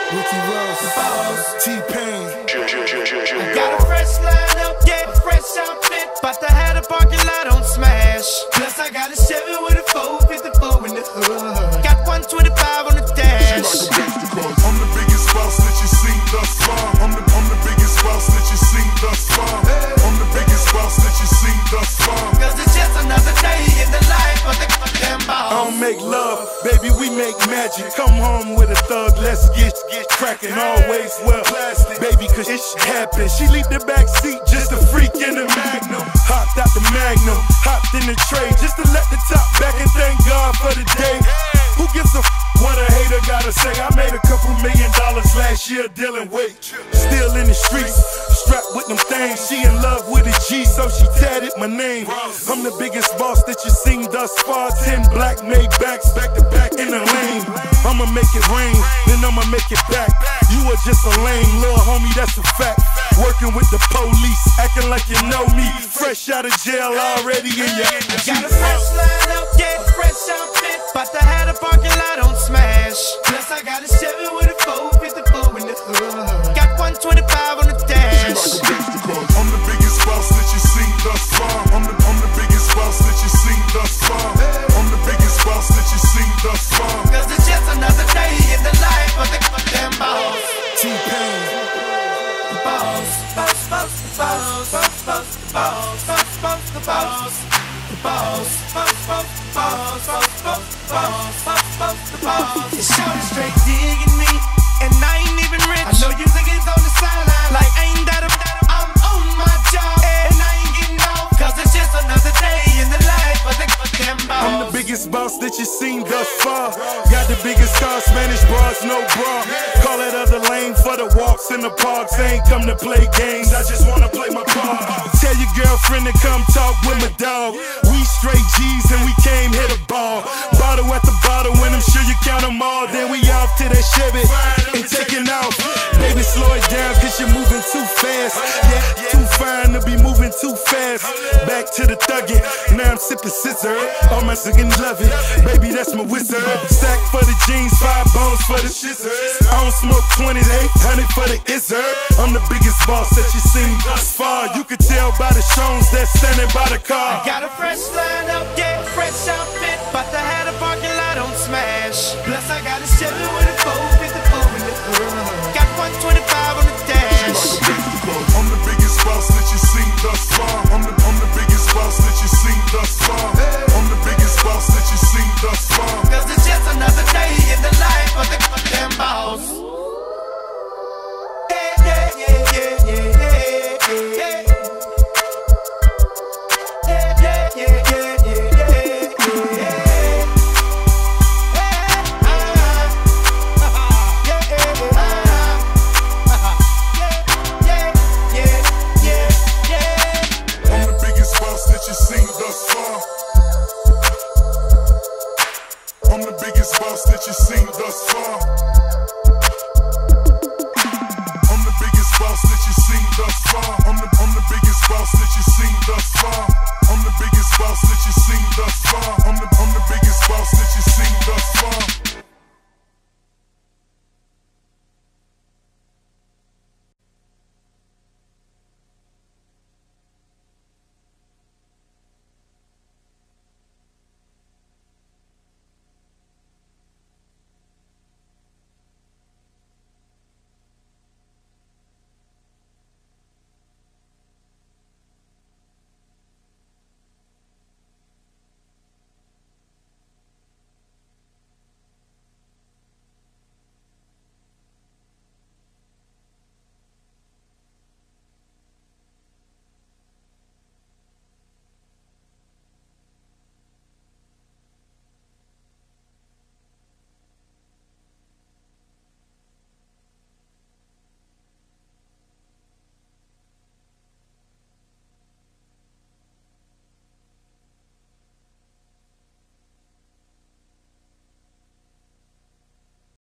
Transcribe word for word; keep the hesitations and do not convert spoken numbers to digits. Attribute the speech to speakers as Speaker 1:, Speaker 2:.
Speaker 1: Ricky Ross, T-Pain.
Speaker 2: Got a fresh lineup, yeah, a fresh outfit. But I had a parking lot on Smash. Plus I got a Chevy with a four fifty-four in the hood. Got one twenty-five on the dash.
Speaker 3: I'm the biggest boss that you've seen thus far. I'm the, I'm the biggest boss that you've seen thus far. I'm the biggest boss that you've seen thus far.
Speaker 2: Cause it's just another day in the life of the damn boss.
Speaker 1: I don't make love, baby, we make magic. Come home with a thug, let's get, get cracking. Always well, baby, cause it shit happen. She leave the back seat, just a freak in the Magnum. Hopped out the Magnum, hopped in the tray, just to let the top back and thank God for the day. Who gives a f what a hater gotta say? I made a couple million dollars last year dealing weight. Still in the streets, strapped with them things. She in love with a G, so she tatted my name. I'm the biggest boss that you seen thus far. Ten black made backs, back to back in the lane. I'ma make it rain, then I'ma make it back. You are just a lame little homie, that's a fact. Working with the police, acting like you know me. Fresh out of jail already in your
Speaker 2: Got a fresh lineup, yeah, fresh outfit. But I had a parking lot on Smash. Plus I got a Chevy with a four fifty-four in the hood. Got one twenty-five on the dash.
Speaker 3: I'm the biggest boss that you've seen thus far. I'm the, I'm the biggest boss that you've seen thus far. I'm the biggest boss that you've seen thus far.
Speaker 2: Cause it's just another day in the life of the damn boss.
Speaker 1: T-Pain.
Speaker 2: Boss, boss, boss, boss, boss, boss, boss, boss, boss, the boss, the boss, boss, boss, boss, boss, boss, boss, boss, boss, the boss. You shouting straight digging me, and I ain't even rich. I know you niggas on the sideline, like ain't that a I'm on my job, and I ain't getting off, cause it's just another day in the life of the damn boss.
Speaker 1: I'm the biggest boss that you seen thus far. Got the biggest car, Spanish bras, no bra. Call that other lane for the walks in the parks. Ain't come to play games, I just wanna play my part. Tell your girlfriend to come talk with my dog. We straight G's and we came hit a ball. Bottle at the bottle, when I'm sure you count them all. Then we off to that Chevy and taking off. Baby, slow it down cause you're moving too fast. Yeah, too fine to be moving too fast. Back to the thuggin', now I'm sipping scissor. All my chickens love it, baby, that's my wizard. Stack for the jeans, five bones for the shizzer. I don't smoke twenties, eight hundred for the izzard. I'm the biggest boss that you seen thus far. You can tell by the shows that's standing by the car.
Speaker 2: I got a fresh lineup, yeah, fresh outfit. But I had a parking lot on Smash. Plus I got a Chevy with a four fifty-four in the hood. Got one twenty-five on the dash.
Speaker 3: I'm the biggest boss that you've seen thus far. I'm the, I'm the biggest boss that you've seen thus far. I'm the biggest boss that you've seen thus far.
Speaker 2: Cause it's just another day in the life of the damn boss. Yeah, yeah, yeah, yeah, yeah, yeah, yeah. Yeah, yeah, yeah, yeah, yeah, yeah, yeah.
Speaker 3: I'm the biggest boss that you've seen thus far. I'm the biggest boss that you've seen thus far. I'm the biggest boss that you've seen thus far. I'm the, I'm the biggest boss that you've seen thus far.